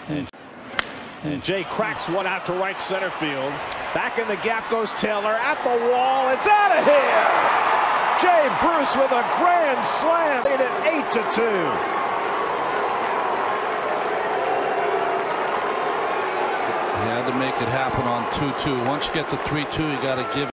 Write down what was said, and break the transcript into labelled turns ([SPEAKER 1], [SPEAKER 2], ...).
[SPEAKER 1] And Jay cracks one out to right center field. Back in the gap goes Taylor at the wall. It's out of here. Jay Bruce with a grand slam. Made it 8-2.
[SPEAKER 2] He had to make it happen on 2-2. Once you get to 3-2, you got to give